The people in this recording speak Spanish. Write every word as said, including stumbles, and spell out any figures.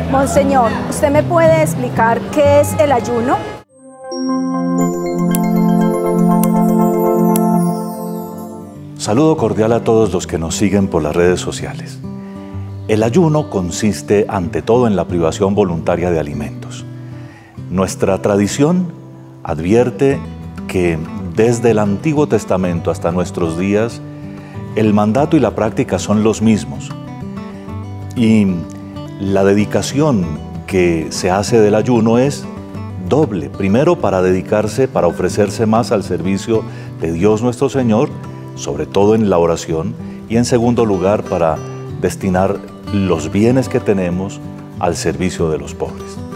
Monseñor, ¿usted me puede explicar qué es el ayuno? Saludo cordial a todos los que nos siguen por las redes sociales. El ayuno consiste ante todo en la privación voluntaria de alimentos. Nuestra tradición advierte que desde el Antiguo Testamento hasta nuestros días, el mandato y la práctica son los mismos. Y la dedicación que se hace del ayuno es doble. Primero, para dedicarse, para ofrecerse más al servicio de Dios nuestro Señor, sobre todo en la oración, y en segundo lugar, para destinar los bienes que tenemos al servicio de los pobres.